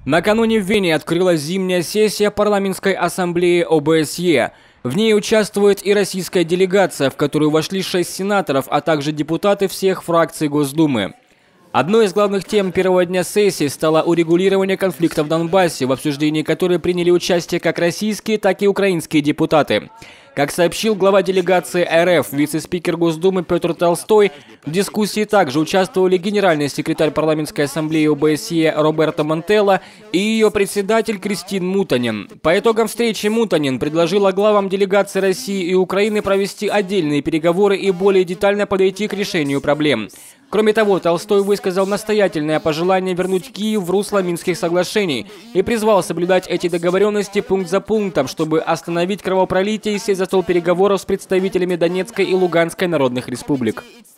Накануне в Вене открылась зимняя сессия парламентской ассамблеи ОБСЕ. В ней участвует и российская делегация, в которую вошли 6 сенаторов, а также депутаты всех фракций Госдумы. Одной из главных тем первого дня сессии стало урегулирование конфликта в Донбассе, в обсуждении которой приняли участие как российские, так и украинские депутаты. Как сообщил глава делегации РФ, вице-спикер Госдумы Петр Толстой, в дискуссии также участвовали генеральный секретарь парламентской ассамблеи ОБСЕ Роберто Монтелло и ее председатель Кристин Мутанин. По итогам встречи Мутанин предложила главам делегаций России и Украины провести отдельные переговоры и более детально подойти к решению проблем. Кроме того, Толстой высказал настоятельное пожелание вернуть Киев в русло Минских соглашений и призвал соблюдать эти договоренности пункт за пунктом, чтобы остановить кровопролитие и сесть за стол переговоров с представителями Донецкой и Луганской народных республик.